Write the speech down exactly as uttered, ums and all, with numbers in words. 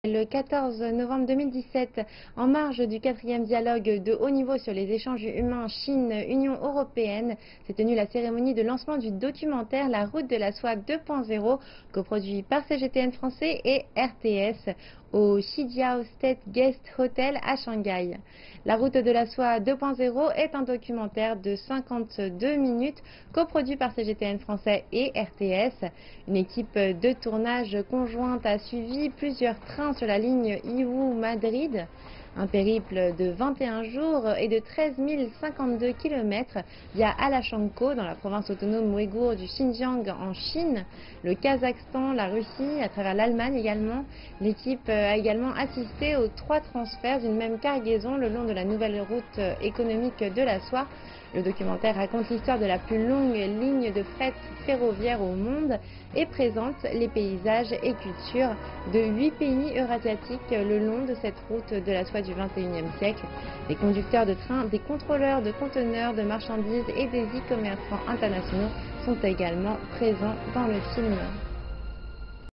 Le quatorze novembre deux mille dix-sept, en marge du quatrième dialogue de haut niveau sur les échanges humains Chine-Union européenne, s'est tenue la cérémonie de lancement du documentaire La route de la soie deux point zéro, coproduit par C G T N Français et R T S au Shijiao State Guest Hotel à Shanghai. La route de la soie deux point zéro est un documentaire de cinquante-deux minutes coproduit par C G T N Français et R T S. Une équipe de tournage conjointe a suivi plusieurs trains sur la ligne Yiwu-Madrid. Un périple de vingt et un jours et de treize mille cinquante-deux kilomètres via Alachanko dans la province autonome ouïghour du Xinjiang en Chine, le Kazakhstan, la Russie, à travers l'Allemagne également. L'équipe a également assisté aux trois transferts d'une même cargaison le long de la nouvelle route économique de la soie. Le documentaire raconte l'histoire de la plus longue ligne de fret ferroviaire au monde et présente les paysages et cultures de huit pays eurasiatiques le long de cette route de la soie du vingt et unième siècle. Des conducteurs de train, des contrôleurs de conteneurs, de marchandises et des e-commerçants internationaux sont également présents dans le film.